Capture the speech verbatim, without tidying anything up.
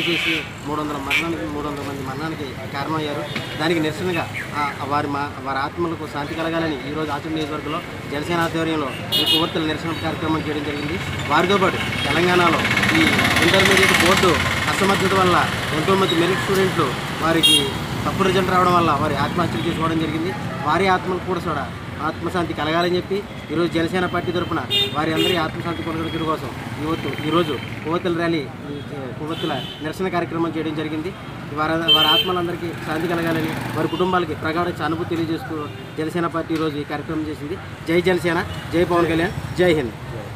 చేసి మూడు వందల మరణానికి మూడు వందల మంది మరణానికి కారణమయ్యారు. దానికి నిరసనగా వారి మా వారి ఆత్మలకు శాంతి కలగాలని ఈరోజు ఆచూరు నియోజకవర్గంలో జనసేన ఆధ్వర్యంలో ఈ కొవ్వొత్తుల నిరసన కార్యక్రమం చేయడం జరిగింది. వారితో పాటు తెలంగాణలో ఈ ఇంటర్మీడియట్ బోర్డు అసమర్థత వల్ల ఎంతోమంది మెరిట్ స్టూడెంట్లు వారికి తప్పు రిజల్ట్ రావడం వల్ల వారి ఆత్మహత్యలు చేసుకోవడం జరిగింది. వారి ఆత్మలకు కూడా కూడా ఆత్మశాంతి కలగాలని చెప్పి ఈరోజు జనసేన పార్టీ తరఫున వారి అందరి ఆత్మశాంతి కొనసాగించడం కోసం యువత ఈరోజు కొవ్వొత్తుల ర్యాలీ కొవ్వొత్తుల నిరసన కార్యక్రమం చేయడం జరిగింది. వారి వారి ఆత్మలందరికీ శాంతి కలగాలని వారి కుటుంబాలకి ప్రగాఢ సానుభూతి తెలియజేస్తూ జనసేన పార్టీ ఈరోజు ఈ కార్యక్రమం చేసింది. జై జనసేన, జై పవన్ కళ్యాణ్, జై హింద్.